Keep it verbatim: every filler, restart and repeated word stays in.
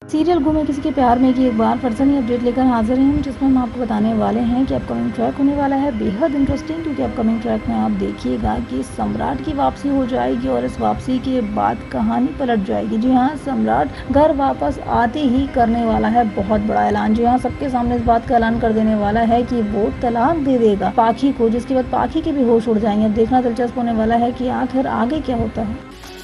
Serial गुम है किसी के प्यार में की एक बार फिर से नई अपडेट लेकर हाजिर हैं, जिसमें हम आपको बताने वाले हैं कि अपकमिंग ट्रैक होने वाला है बेहद इंटरेस्टिंग। क्योंकि अपकमिंग ट्रैक में आप देखिएगा कि सम्राट की वापसी हो जाएगी और इस वापसी के बाद कहानी पलट जाएगी। जी हाँ, सम्राट घर वापस आते ही करने वाला है बहुत बड़ा ऐलान। जी हाँ, सबके सामने इस बात का ऐलान कर देने वाला है कि वो तलाक दे देगा पाखी को, जिसके बाद पाखी के भी होश उड़ जाएंगे। देखना दिलचस्प होने वाला है कि आखिर आगे क्या होता है।